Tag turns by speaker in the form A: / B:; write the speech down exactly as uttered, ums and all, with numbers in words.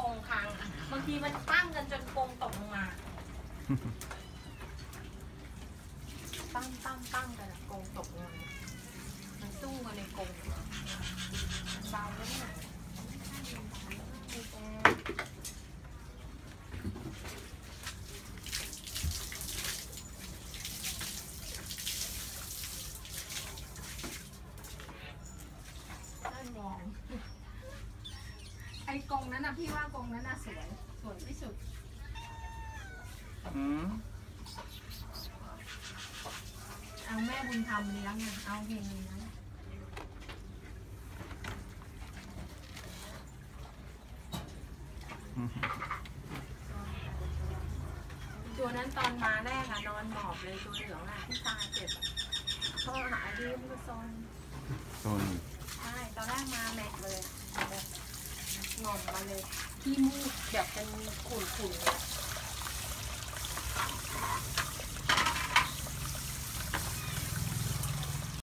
A: รงคางบางทีมันปั้งกันจนกรงตกลงมาปั้งปั้งปั้งกันกรงตกลงมามันสู้กันในกรงเบาแล้วเนี่ยมองไอ้กรงนั้นนะพี่ว่ากรงนั้นน่ะสวยสวยที่สุดเอาแม่บุญธรรมเลี้ยงอ่ะเอาเห็นเลยนะตัวนั้นตอนมาแรกอะนอนหมอบเลยตัวเหลืองอะที่ตาเจ็บพ่อหาดีมันก็ซนซนใช่ตอนแรกมาแม็กเลยงอมมาเลยขี้มูกแบบเป็นขุ่นๆ